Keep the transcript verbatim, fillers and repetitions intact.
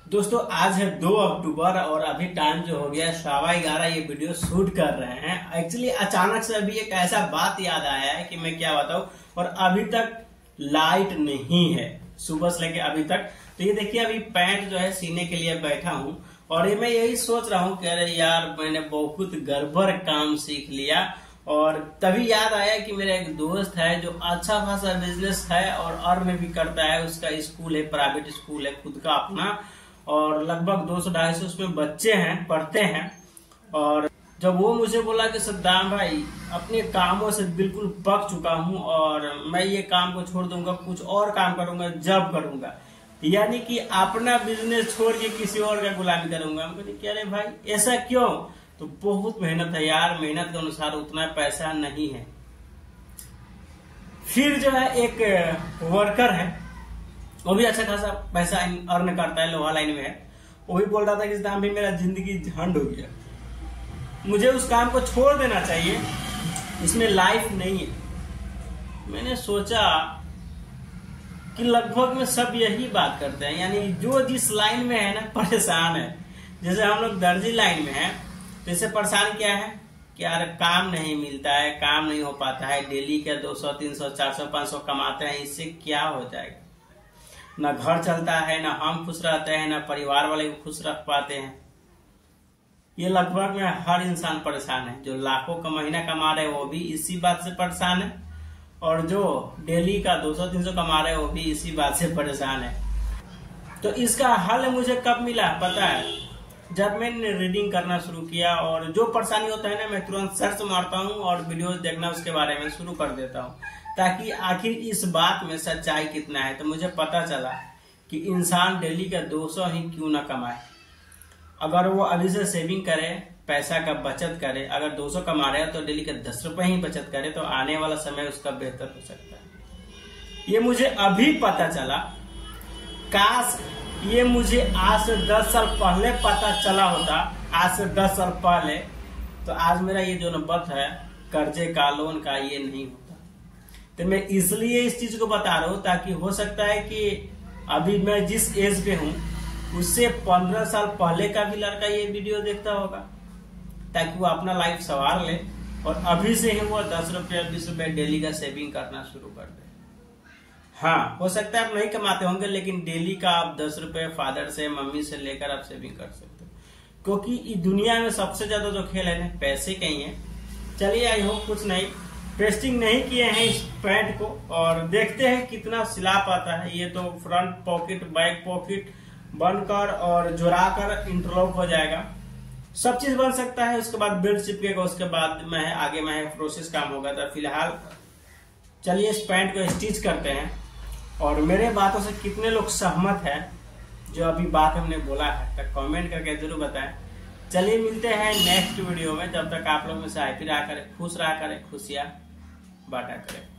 दोस्तों आज है दो अक्टूबर और अभी टाइम जो हो गया सवा ग्यारह, ये वीडियो शूट कर रहे हैं। एक्चुअली अचानक से अभी एक ऐसा बात याद आया है कि मैं क्या बताऊं, और अभी तक लाइट नहीं है सुबह से लेके अभी तक। तो ये देखिए अभी पैंट जो है सीने के लिए बैठा हूं और ये मैं यही सोच रहा हूं कि अरे यार मैंने बहुत गड़बड़ काम सीख लिया। और तभी याद आया कि मेरा एक दोस्त है जो अच्छा खासा बिजनेस है और अर्न भी करता है। उसका स्कूल है, प्राइवेट स्कूल है खुद का अपना, और लगभग दो सौ ढाई सौ उसमें बच्चे हैं, पढ़ते हैं। और जब वो मुझे बोला कि सद्दाम भाई अपने कामों से बिल्कुल पक चुका हूं और मैं ये काम को छोड़ दूंगा, कुछ और काम करूंगा, जब करूंगा, यानी कि अपना बिजनेस छोड़ के किसी और का गुलामी करूंगा। हम कहते क्या रे भाई ऐसा क्यों? तो बहुत मेहनत है यार, मेहनत के अनुसार उतना पैसा नहीं है। फिर जो है एक वर्कर है, वो भी अच्छा खासा पैसा अर्न करता है, लोहा लाइन में है। वो भी बोल रहा था कि इस दाम भी मेरा जिंदगी झंड हो गया, मुझे उस काम को छोड़ देना चाहिए, इसमें लाइफ नहीं है। मैंने सोचा कि लगभग में सब यही बात करते हैं, यानी जो जिस लाइन में है ना परेशान है। जैसे हम लोग दर्जी लाइन में है, तो इससे परेशान क्या है कि यार काम नहीं मिलता है, काम नहीं हो पाता है, डेली के दो सौ तीन सौ चार सौ पांच सौ कमाते हैं, इससे क्या हो जाएगा? ना घर चलता है, ना हम खुश रहते हैं, ना परिवार वाले को खुश रख पाते हैं। ये लगभग में हर इंसान परेशान है। जो लाखों का महीना कमा रहे हैं वो भी इसी बात से परेशान है, और जो डेली का दो सौ तीन सौ कमा रहे हैं वो भी इसी बात से परेशान है। तो इसका हल मुझे कब मिला पता है? जब मैंने रीडिंग करना शुरू किया, और जो परेशानी होता है ना मैं तुरंत सर्च मारता हूँ और वीडियो देखना उसके बारे में शुरू कर देता हूँ, ताकि आखिर इस बात में सच्चाई कितना है। तो मुझे पता चला कि इंसान डेली का दो सौ ही क्यों ना कमाए। अगर वो अभी से सेविंग करे, पैसा का बचत करे, अगर दो सौ कमा रहे हैं तो डेली का दस रुपए ही बचत करे, तो आने वाला समय उसका बेहतर हो सकता है। ये मुझे अभी पता चला। काश ये मुझे आज से दस साल पहले पता चला होता, आज से दस साल पहले, तो आज मेरा ये जो नंबर है कर्जे का, लोन का, ये नहीं होता। तो मैं इसलिए इस चीज को बता रहा हूँ ताकि हो सकता है कि अभी मैं जिस एज पे हूँ उससे पंद्रह साल पहले का भी लड़का ये वीडियो देखता होगा, ताकि वो अपना लाइफ संवार ले और अभी से ही वो दस रुपया बीस रुपया डेली का सेविंग करना शुरू कर दे। हाँ, हो सकता है आप नहीं कमाते होंगे, लेकिन डेली का आप दस रुपए फादर से, मम्मी से लेकर आप सेविंग कर सकते हो, क्योंकि इस दुनिया में सबसे ज्यादा जो खेल है ना पैसे का ही है। चलिए आई होप कुछ नहीं, पेस्टिंग नहीं किए हैं इस पैंट को, और देखते हैं कितना सिला पाता है। ये तो फ्रंट पॉकेट, बैक पॉकेट बनकर और जोड़ाकर इंटरलॉक हो जाएगा, सब चीज बन सकता है। उसके बाद बेल्ट चिपकेगा, उसके बाद में आगे में प्रोसेस काम होगा। तो फिलहाल चलिए इस पैंट को स्टिच करते हैं, और मेरे बातों से कितने लोग सहमत हैं जो अभी बात हमने बोला है, तो कमेंट करके जरूर बताएं। चलिए मिलते हैं नेक्स्ट वीडियो में। जब तक आप लोग में से हैप्पी रहा करें, खुश रहा करें, खुशियां बांटा करें।